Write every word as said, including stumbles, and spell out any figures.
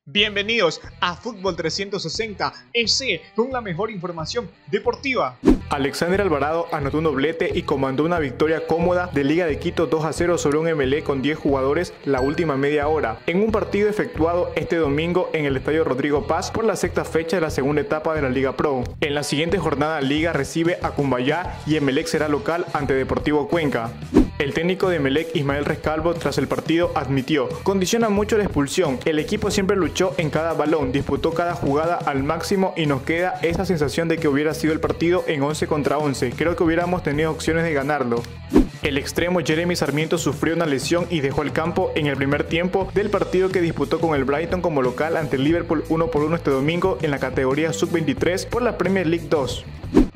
Bienvenidos a Fútbol trescientos sesenta E C con la mejor información deportiva. Alexander Alvarado anotó un doblete y comandó una victoria cómoda de Liga de Quito dos a cero sobre un Emelec con diez jugadores la última media hora, en un partido efectuado este domingo en el Estadio Rodrigo Paz por la sexta fecha de la segunda etapa de la Liga Pro. En la siguiente jornada, Liga recibe a Cumbayá y Emelec será local ante Deportivo Cuenca. El técnico de Emelec, Ismael Rescalvo, tras el partido admitió: condiciona mucho la expulsión, el equipo siempre luchó en cada balón, disputó cada jugada al máximo y nos queda esa sensación de que hubiera sido el partido en once contra once, creo que hubiéramos tenido opciones de ganarlo. El extremo Jeremy Sarmiento sufrió una lesión y dejó el campo en el primer tiempo del partido que disputó con el Brighton como local ante el Liverpool uno por uno este domingo en la categoría sub veintitrés por la Premier League dos.